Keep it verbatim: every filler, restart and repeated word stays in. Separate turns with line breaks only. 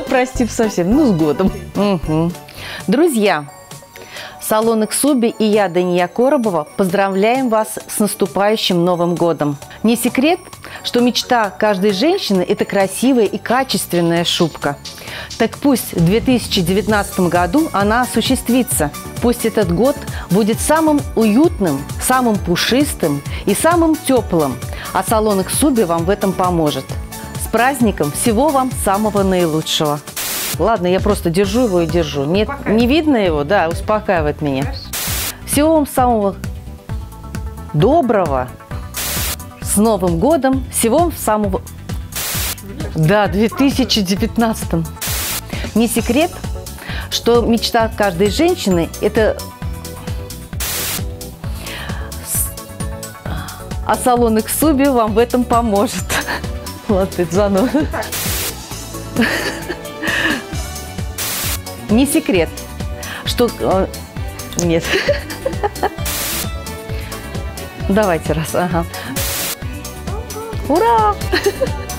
Прости совсем, ну, с годом. Угу. Друзья, салон Иксуби и я, Дания Коробова, поздравляем вас с наступающим Новым годом. Не секрет, что мечта каждой женщины – это красивая и качественная шубка. Так пусть в две тысячи девятнадцатом году она осуществится. Пусть этот год будет самым уютным, самым пушистым и самым теплым, а салон Иксуби вам в этом поможет. С праздником! Всего вам самого наилучшего! Ладно, я просто держу его и держу. Нет, не видно его? Да, успокаивает меня. Всего вам самого доброго. С Новым годом. Всего вам самого... Да, две тысячи девятнадцатом. Не секрет, что мечта каждой женщины – это... А салон Иксуби вам в этом поможет. Ладно, это заново. Не секрет, что... Нет. Давайте раз. Ага. Ура!